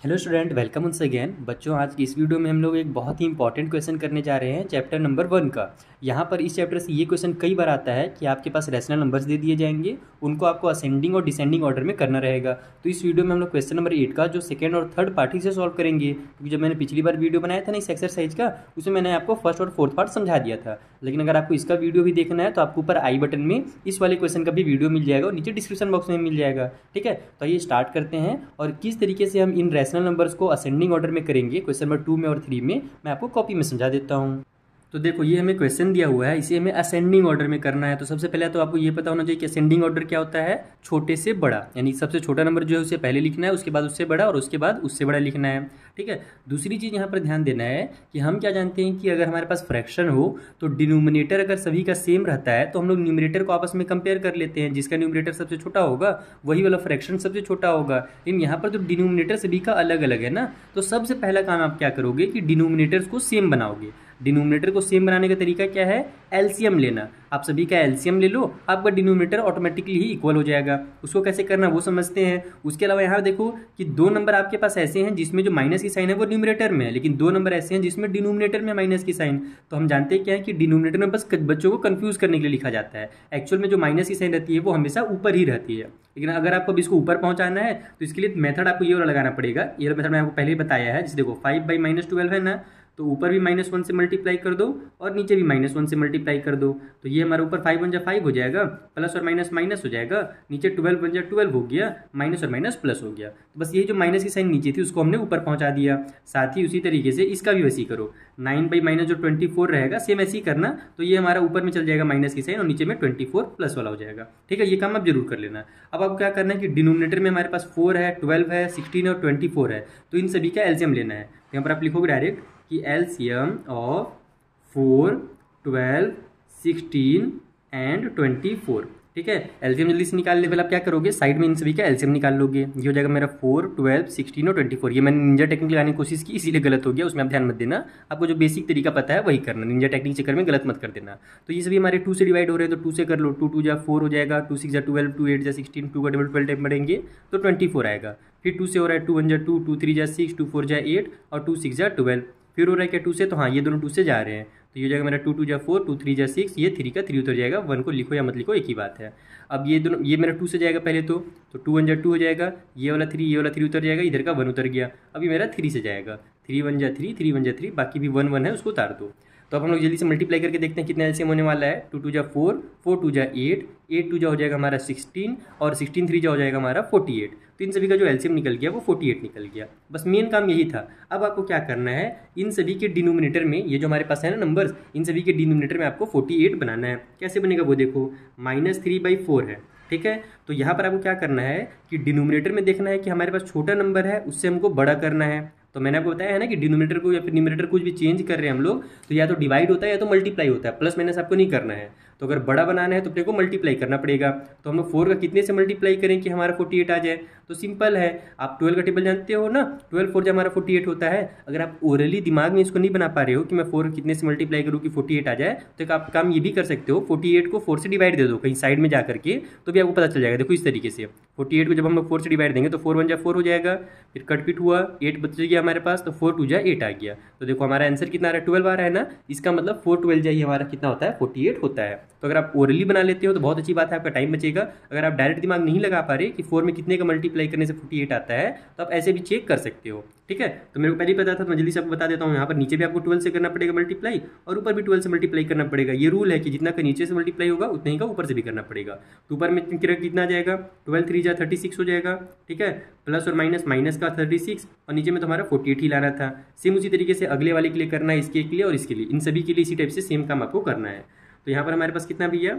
Hello student, welcome once again. बच्चों, आज की इस वीडियो में हम लोग एक बहुत ही इंपॉर्टेंट क्वेश्चन करने जा रहे हैं चैप्टर नंबर 1 का। यहाँ पर इस चैप्टर से ये क्वेश्चन कई बार आता है कि आपके पास रैशनल नंबर्स दे दिए जाएंगे, उनको आपको असेंडिंग और डिसेंडिंग ऑर्डर में करना रहेगा। तो इस वीडियो में हम लोग क्वेश्चन नंबर 8 का जो सेकंड और थर्ड पार्ट ही से सॉल्व करेंगे, क्योंकि जब मैंने पिछली बार वीडियो बनाया था ना इस एक्सरसाइज का, उसमें मैंने आपको फर्स्ट और फोर्थ पार्ट समझा दिया था। लेकिन अगर आपको इसका वीडियो भी देखना है तो आपको ऊपर आई बटन में इस वाले क्वेश्चन का भी वीडियो मिल जाएगा और नीचे डिस्क्रिप्शन बॉक्स में मिल जाएगा। ठीक है, तो ये स्टार्ट करते हैं और किस तरीके से हम इन रैशनल नंबर्स को असेंडिंग ऑर्डर में करेंगे क्वेश्चन नंबर 2 में और 3 में मैं आपको कॉपी में समझा देता हूँ। तो देखो, ये हमें क्वेश्चन दिया हुआ है, इसे हमें असेंडिंग ऑर्डर में करना है। तो सबसे पहले तो आपको ये पता होना चाहिए कि असेंडिंग ऑर्डर क्या होता है। छोटे से बड़ा, यानी सबसे छोटा नंबर जो है उसे पहले लिखना है, उसके बाद उससे बड़ा और उसके बाद उससे बड़ा लिखना है। ठीक है। दूसरी चीज़ यहाँ पर ध्यान देना है कि हम क्या जानते हैं कि अगर हमारे पास फ्रैक्शन हो तो डिनोमिनेटर अगर सभी का सेम रहता है तो हम लोग न्यूमरेटर को आपस में कंपेयर कर लेते हैं। जिसका न्यूमरेटर सबसे छोटा होगा वही वाला फ्रैक्शन सबसे छोटा होगा। लेकिन यहाँ पर तो डिनोमिनेटर सभी का अलग अलग है ना, तो सबसे पहला काम आप क्या करोगे कि डिनोमिनेटर्स को सेम बनाओगे। डिनोमिनेटर को सेम बनाने का तरीका क्या है? एलसीएम लेना। आप सभी का एलसीएम ले लो, आपका डिनोमिनेटर ऑटोमेटिकली ही इक्वल हो जाएगा। उसको कैसे करना वो समझते हैं। उसके अलावा यहाँ देखो कि दो नंबर आपके पास ऐसे हैं जिसमें जो माइनस की साइन है वो न्यूमरेटर में है, लेकिन दो नंबर ऐसे हैं जिसमें डिनोमिनेटर में माइनस की साइन। तो हम जानते हैं क्या है कि डिनोमिनेटर में बस बच्चों को कंफ्यूज करने के लिए लिखा जाता है। एक्चुअल में जो माइनस की साइन रहती है वो हमेशा ऊपर ही रहती है। लेकिन अगर आपको इसको ऊपर पहुंचाना है तो इसके लिए मेथड आपको ये वाला लगाना पड़ेगा। ये मेथड मैंने आपको पहले ही बताया है। जैसे देखो 5/-12 है ना, तो ऊपर भी -1 से मल्टीप्लाई कर दो और नीचे भी -1 से मल्टीप्लाई कर दो। तो ये हमारे ऊपर 5 × 5 हो जाएगा, प्लस और माइनस माइनस हो जाएगा, नीचे 12 × 12 हो गया, माइनस और माइनस प्लस हो गया। तो बस ये जो माइनस की साइन नीचे थी उसको हमने ऊपर पहुंचा दिया। साथ ही उसी तरीके से इसका भी वैसे ही करो। 9/- जो 24 रहेगा सेम ऐसे ही करना। तो ये हमारा ऊपर में चल जाएगा माइनस की साइन और नीचे में 24 प्लस वाला हो जाएगा। ठीक है, ये काम आप जरूर कर लेना। अब आपको क्या करना है कि डिनोमिनेटर में हमारे पास 4 है, 12 है, 16 और 24 है, तो इन सभी का एलसीएम लेना है। तो यहाँ पर आप लिखोगे डायरेक्ट कि एलसीएम ऑफ 4, 12, 16 एंड 24। ठीक है, एलसीएम जल्दी से निकाल ले। पहले आप क्या करोगे, साइड में इन सभी का एलसीएम निकाल लोगे। ये हो जाएगा मेरा 4, 12, 16 और 24। ये मैंने निंजा टेक्निक लगाने की कोशिश की, इसीलिए गलत हो गया। उसमें आप ध्यान मत देना, आपको जो बेसिक तरीका पता है वही करना। निंजा टेक्निक चक्कर में गलत मत कर देना। तो ये सभी हमारे 2 से डिवाइड हो रहे हैं, तो 2 से कर लो। 2 2 4 हो जाएगा, 2 6 12, 2 8 16, 2 का डबल 12 टाइप बढ़ेंगे तो 24 आएगा। फिर 2 से हो रहा है 2 1 2, 2 3 6, 2 4 8 और 2 6 12। फिर हो रहा है क्या 2 से, तो हाँ ये दोनों 2 से जा रहे हैं, तो ये हो जाएगा मेरा 2 2 4, 2 3 6, ये 3 का 3 उतर जाएगा। 1 को लिखो या मत लिखो एक ही बात है। अब ये दोनों, ये मेरा 2 से जाएगा पहले तो 2 1 2 हो जाएगा, ये वाला 3 उतर जाएगा, इधर का 1 उतर गया। अभी मेरा 3 से जाएगा, 3 1 3, 3 1 3, बाकी भी 1 1 है उसको उतार दो। तो अब हम लोग जल्दी से मल्टीप्लाई करके देखते हैं कितना एलसीएम होने वाला है। 2 2 4, 4 2 8, 8 2 हो जाएगा हमारा 16 और 16 3 हो जाएगा हमारा 48। तो इन सभी का जो एलसीएम निकल गया वो 48 निकल गया। बस मेन काम यही था। अब आपको क्या करना है, इन सभी के डिनोमिनेटर में, ये जो हमारे पास है ना नंबर्स, इन सभी के डिनोमिनेटर में आपको 48 बनाना है। कैसे बनेगा वो देखो, -3/4 है। ठीक है, तो यहाँ पर आपको क्या करना है कि डिनोमिनेटर में देखना है कि हमारे पास छोटा नंबर है उससे हमको बड़ा करना है। तो मैंने आपको बताया है ना कि डिनोमिनेटर को या फिर न्यूमरेटर कुछ भी चेंज कर रहे हैं हम लोग, तो या तो डिवाइड होता है या तो मल्टीप्लाई होता है, प्लस माइनस आपको नहीं करना है। तो अगर बड़ा बनाना है तो अपने को मल्टीप्लाई करना पड़ेगा। तो हम लोग 4 का कितने से मल्टीप्लाई करें कि हमारा 48 आ जाए? तो सिंपल है, आप 12 का टेबल जानते हो ना, 12 4 जब हमारा 48 होता है। अगर आप ओरली दिमाग में इसको नहीं बना पा रहे हो कि मैं 4 कितने से मल्टीप्लाई करूँ कि 48 आ जाए, तो एक आप काम ये भी कर सकते हो, 48 को 4 से डिवाइड दे दो कहीं साइड में जा करके, तो भी आपको पता चल जाएगा। देखो इस तरीके से 48 को जब हम लोग 4 से डिवाइड देंगे तो 4 1 4 हो जाएगा, फिर कट पिट हुआ, 8 बच गया हमारे पास, तो 4 2 8 आ गया। तो देखो हमारा आंसर कितना आ रहा है, 12 आ रहा है ना। इसका मतलब 4 12 जाइए हमारा कितना होता है, 48 होता है। तो अगर आप ओरली बना लेते हो तो बहुत अच्छी बात है, आपका टाइम बचेगा। अगर आप डायरेक्ट दिमाग नहीं लगा पा रहे कि 4 में कितने का मल्टीप्लाई करने से 48 आता है, तो आप ऐसे भी चेक कर सकते हो। ठीक है, तो मेरे को पहले ही पता था तो मैं जल्दी से आपको बता देता हूँ। यहाँ पर नीचे भी आपको 12 से करना पड़ेगा मल्टीप्लाई और ऊपर भी 12 से मल्टीप्लाई करना पड़ेगा। ये रूल है कि जितना का नीचे से मल्टीप्लाई होगा उतना ही का ऊपर से भी करना पड़ेगा। तो ऊपर में कितना आ जाएगा, 12 3 36 हो जाएगा। ठीक है, प्लस और माइनस, माइनस का 36 और नीचे में तुम्हारा 48 ही लाना था। सेम उसी तरीके से अगले वाले के लिए करना है, इसके लिए और इसके लिए, इन सभी के लिए इसी टाइप से सेम काम आपको करना है। तो यहाँ पर हमारे पास कितना भैया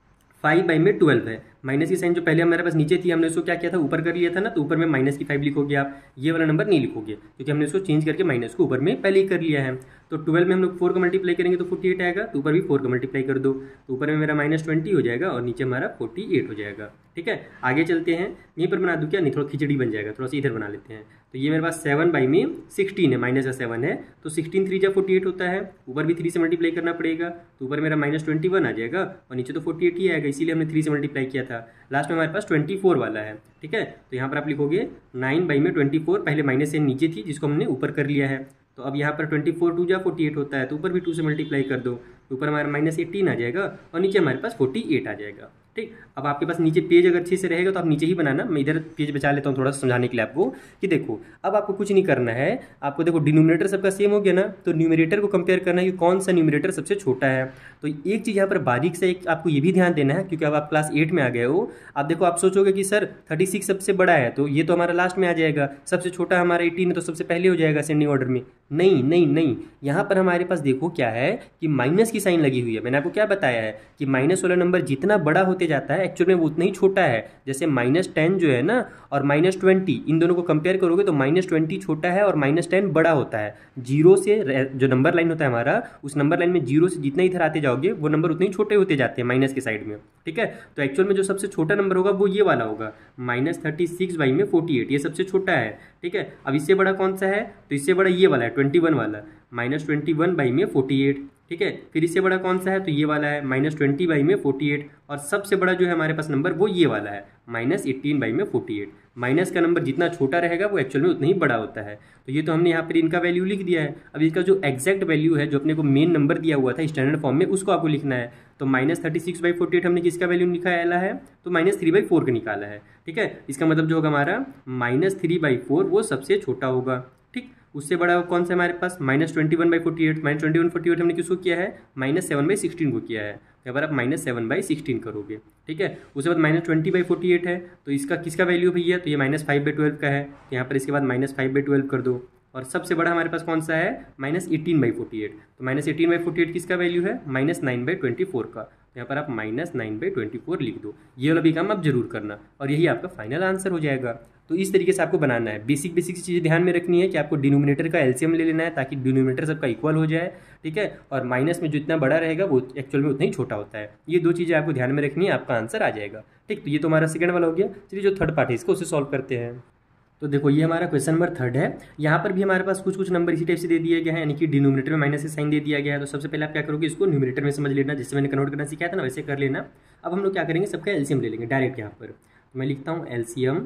5/12 है। माइनस की साइन जो पहले हमारे पास नीचे थी, हमने उसको क्या किया था, ऊपर कर लिया था ना, तो ऊपर में -5 लिखोगे आप, ये वाला नंबर नहीं लिखोगे क्योंकि हमने उसको चेंज करके माइनस को ऊपर में पहले ही कर लिया है। तो 12 में हम लोग 4 का मल्टीप्लाई करेंगे तो 48 आएगा, तो ऊपर भी 4 का मल्टीप्लाई कर दो, तो ऊपर में मेरा -20 हो जाएगा और नीचे हमारा 48 हो जाएगा। ठीक है, आगे चलते हैं। यहीं पर बना दूँ क्या, नहीं थोड़ा खिचड़ी बन जाएगा, थोड़ा सा इधर बना लेते हैं। तो ये मेरे पास 7/16 है, माइनस का 7 है, तो 16 3 48 होता है। ऊपर भी 3 से मल्टीप्लाई करना पड़ेगा, तो ऊपर मेरा -21 आ जाएगा और नीचे तो 48 ही आएगा, इसीलिए हमने 3 से मल्टीप्लाई किया था। लास्ट में हमारे पास 24 वाला है, ठीक है। तो यहाँ पर आप लिखोगे 9/24, पहले माइनस साइन नीचे थी जिसको हमने ऊपर कर लिया है। तो अब यहाँ पर 24 2 जा 48 होता है, तो ऊपर भी 2 से मल्टीप्लाई कर दो, तो ऊपर हमारा -18 आ जाएगा और नीचे हमारे पास 48 आ जाएगा, ठीक। अब आपके पास नीचे पेज अगर अच्छे से रहेगा तो आप नीचे ही बनाना, मैं इधर पेज बचा लेता हूँ थोड़ा सा समझाने के लिए आपको कि देखो अब आपको कुछ नहीं करना है। आपको देखो डिनोमिनेटर सबका सेम हो गया ना, तो न्यूमरेटर को कंपेयर करना है कि कौन सा न्यूमरेटर सबसे छोटा है। तो एक चीज़ यहाँ पर बारीक से एक आपको ये भी ध्यान देना है, क्योंकि अब आप क्लास 8 में आ गए हो। आप देखो आप सोचोगे कि सर 36 सबसे बड़ा है तो ये तो हमारा लास्ट में आ जाएगा, सबसे छोटा हमारा 18 है तो सबसे पहले हो जाएगा असेंडिंग ऑर्डर में। नहीं नहीं नहीं, यहाँ पर हमारे पास देखो क्या है कि माइनस की साइन लगी हुई है। मैंने आपको क्या बताया है कि माइनस वाला नंबर जितना बड़ा होते जाता है एक्चुअल में वो उतना ही छोटा है। जैसे -10 जो है ना और -20, इन दोनों को कंपेयर करोगे तो -20 छोटा है और -10 बड़ा होता है। जीरो से जो नंबर लाइन होता है हमारा, उस नंबर लाइन में जीरो से जितना इधर आते जाओगे वो नंबर उतने ही छोटे होते जाते हैं माइनस के साइड में, ठीक है। तो एक्चुअल में जो सबसे छोटा नंबर होगा वो ये वाला होगा, -36/48, ये सबसे छोटा है, ठीक है। अब इससे बड़ा कौन सा है, तो इससे बड़ा ये वाला है 21 वाला, -21/48, ठीक है। फिर इससे बड़ा कौन सा है, तो ये वाला है -20/48, और सबसे बड़ा जो है हमारे पास नंबर वो ये वाला है -18/48। माइनस का नंबर जितना छोटा रहेगा वो एक्चुअल में उतना ही बड़ा होता है। तो ये तो हमने यहाँ पर इनका वैल्यू लिख दिया है। अब इसका जो एग्जैक्ट वैल्यू है, जो अपने को मेन नंबर दिया हुआ था स्टैंडर्ड फॉर्म में, उसको आपको लिखना है। तो -36/48 हमने किसका वैल्यू निकाला है, तो -3/4 का निकाला है, ठीक है। इसका मतलब जो होगा हमारा -3/4 वो सबसे छोटा होगा, ठीक। उससे बड़ा कौन सा हमारे पास -21/48, -21/48 हमने किसको किया है, -7/16 को किया है। यहाँ पर आप -7/16 करोगे, ठीक है। उसके बाद -20/48 है, तो इसका किसका वैल्यू भैया, तो ये -5/12 का है। तो यहाँ पर इसके बाद -5/12 कर दो, और सबसे बड़ा हमारे पास कौन सा है, -18/48। तो -18/48 किसका वैल्यू है, -9/24 का। तो यहाँ पर आप -9/24 लिख दो। ये वाला भी काम आप जरूर करना और यही आपका फाइनल आंसर हो जाएगा। तो इस तरीके से आपको बनाना है। बेसिक चीज़ें ध्यान में रखनी है कि आपको डिनोमिनेटर का एलसीएम ले लेना है ताकि डिनोमिनेटर सबका इक्वल हो जाए, ठीक है। और माइनस में जितना बड़ा रहेगा वो एक्चुअल में उतना ही छोटा होता है। ये दो चीज़ें आपको ध्यान में रखनी है, आपका आंसर आ जाएगा, ठीक। तो ये तो हमारा सेकंड वाला हो गया। चलिए जो थर्ड पार्ट है इसको उसे सॉल्व करते हैं। तो देखो ये हमारा क्वेश्चन नंबर 3 है। यहाँ पर भी हमारे पास कुछ नंबर इसी टाइप से दे दिया गया है, यानी कि डिनोमिनेटर में माइनस से साइन दे दिया गया है। तो सबसे पहले आप क्या करोगे, इसको न्यूमरेटर में समझ लेना, जिससे मैंने कन्वर्ट करना सिखाया था ना वैसे कर लेना। अब हम लोग क्या करेंगे, सबका एलसीएम ले लेंगे डायरेक्ट यहाँ पर। तो मैं लिखता हूँ एलसीएम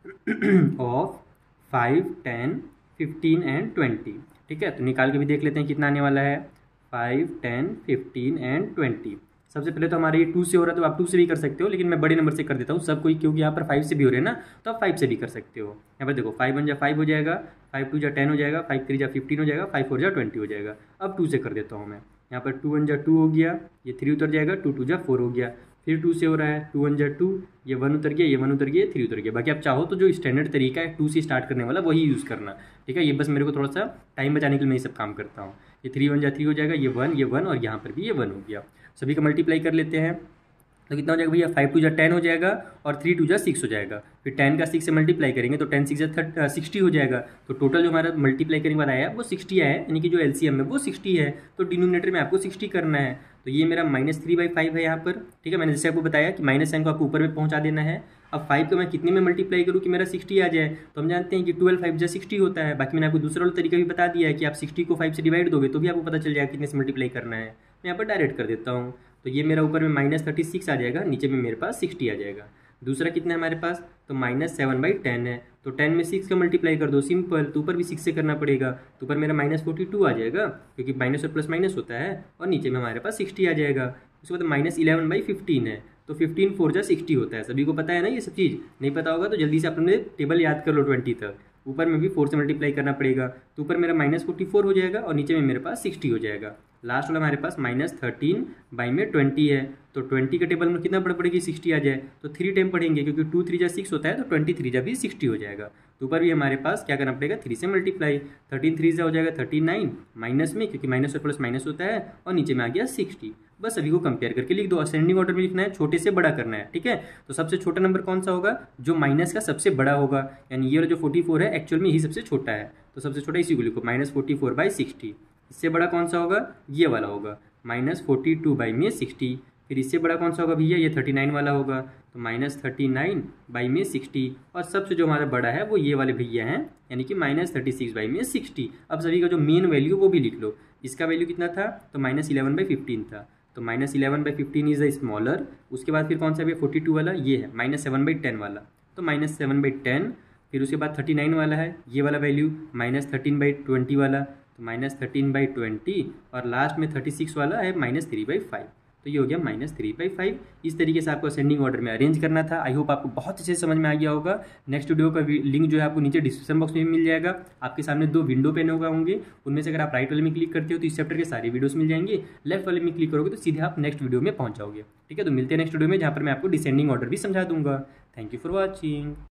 ऑफ 5, 10, 15 एंड 20, ठीक है। तो निकाल के भी देख लेते हैं कितना आने वाला है, 5, 10, 15 एंड 20। सबसे पहले तो हमारे ये 2 से हो रहा है, तो आप 2 से भी कर सकते हो, लेकिन मैं बड़े नंबर से कर देता हूँ सब कोई, क्योंकि यहाँ पर 5 से भी हो रहे हैं ना, तो आप 5 से भी कर सकते हो। यहाँ पर देखो 5 1 जा 5 हो जाएगा, 5 2 जा 10 हो जाएगा, 5 3 जा 15 हो जाएगा, 5 4 जा 20 हो जाएगा। अब 2 से कर देता हूँ मैं। यहाँ पर 2 1 जा 2 हो गया, ये 3 उतर जाएगा, 2 2 जा 4 हो गया। फिर 2 से हो रहा है, 2 1 जा 2, ये 1 उतर गया, ये 1 उतर गया, 3 उतर गया। बाकी आप चाहो तो जो स्टैंडर्ड तरीका है 2 से स्टार्ट करने वाला वही यूज़ करना, ठीक है। ये बस मेरे को थोड़ा सा टाइम बचाने के लिए मैं ये सब काम करता हूँ। ये 3 1 जा 3 हो जाएगा, ये 1 और यहाँ पर भी ये 1 हो गया। सभी का मल्टीप्लाई कर लेते हैं, तो कितना हो जाएगा भैया, 5 2 जा 10 हो जाएगा और 3 2 जा 6 हो जाएगा। फिर 10 का 6 से मल्टीप्लाई करेंगे तो 10 6 जा 60 हो जाएगा। तो टोटल जो हमारा मल्टीप्लाई करने वाला है वो 60 है, यानी कि जो एलसीएम है वो 60 है। तो डिनोमिनेटर में आपको 60 करना है। तो ये मेरा -3/5 है यहाँ पर, ठीक है। मैंने जैसे आपको बताया कि माइनस साइन को आपको ऊपर में पहुँचा देना है। अब 5 को मैं कितने में मल्टीप्लाई करूँ कि मेरा 60 आ जाए, तो हम जानते हैं कि 12 5 जा 60 होता है। बाकी मैंने आपको दूसरा वाला तरीका भी बता दिया है कि आप 60 को 5 से डिवाइड दोगे तो भी आपको पता चल जाएगा कितने से मल्टीप्लाई करना है। मैं यहाँ पर डायरेक्ट कर देता हूँ। तो ये मेरा ऊपर में -36 आ जाएगा, नीचे में मेरे पास 60 आ जाएगा। दूसरा कितना है हमारे पास, तो -7/10 है। तो 10 में 6 का मल्टीप्लाई कर दो, सिंपल। तो ऊपर भी 6 से करना पड़ेगा, तो ऊपर मेरा -42 आ जाएगा, क्योंकि माइनस और प्लस माइनस होता है, और नीचे में हमारे पास 60 आ जाएगा। उसके बाद -11/15 है, तो 15 4 जा 60 होता है। सभी को पता है ना ये सब चीज़, नहीं पता होगा तो जल्दी से अपने टेबल याद कर लो 20 तक। ऊपर में भी 4 से मल्टीप्लाई करना पड़ेगा, तो ऊपर मेरा -44 हो जाएगा और नीचे में मेरे पास 60 हो जाएगा। लास्ट वाला हमारे पास -13/20 है। तो 20 का टेबल में कितना पढ़ पड़ेगी, 60 आ जाए तो 3 टाइम पढ़ेंगे, क्योंकि 2 3 जा 6 होता है, तो 20 3 जा भी 60 हो जाएगा। तो ऊपर भी हमारे पास क्या करना पड़ेगा, 3 से मल्टीप्लाई। 13 3 से हो जाएगा 39, माइनस में क्योंकि माइनस और प्लस माइनस होता है, और नीचे में आ गया 60। बस सभी को कंपेयर करके लिख दो। असेंडिंग ऑर्डर में लिखना है, छोटे से बड़ा करना है, ठीक है। तो सबसे छोटा नंबर कौन सा होगा, जो माइनस का सबसे बड़ा होगा, यानी ये जो 44 है एक्चुअल में यही सबसे छोटा है। तो सबसे छोटा इसी को लिखो, -44/60। इससे बड़ा कौन सा होगा, ये वाला होगा, -42/60। फिर इससे बड़ा कौन सा होगा भैया, ये 39 वाला होगा, तो -39/60। और सबसे जो हमारा बड़ा है वो ये वाले भैया हैं, यानी कि -36/60। अब सभी का जो मेन वैल्यू वो भी लिख लो। इसका वैल्यू कितना था, तो -11/15 था। तो -11/15 इज़ द स्मॉलर। उसके बाद फिर कौन सा है 42 वाला, ये है -7/10 वाला, तो -7/10। फिर उसके बाद 39 वाला है, ये वाला वैल्यू -13/20 वाला, तो -13/20। और लास्ट में 36 वाला है -3/5, तो ये हो गया -3/5। इस तरीके से आपको असेंडिंग ऑर्डर में अरेंज करना था। आई होप आपको बहुत अच्छे से समझ में आ गया होगा। नेक्स्ट वीडियो का लिंक जो है आपको नीचे डिस्क्रिप्शन बॉक्स में मिल जाएगा। आपके सामने 2 विंडो पेन होंगे, उनमें से अगर आप राइट वाले में क्लिक करते हो तो इस चैप्टर के सारे वीडियोस मिल जाएंगे, लेफ्ट वाले में क्लिक करोगे तो सीधे आप नेक्स्ट वीडियो में पहुंच जाओगे। ठीक है, तो मिलते हैं नेक्स्ट वीडियो में, जहाँ पर मैं आपको डिसेंडिंग ऑर्डर भी समझा दूंगा। Thank you for watching.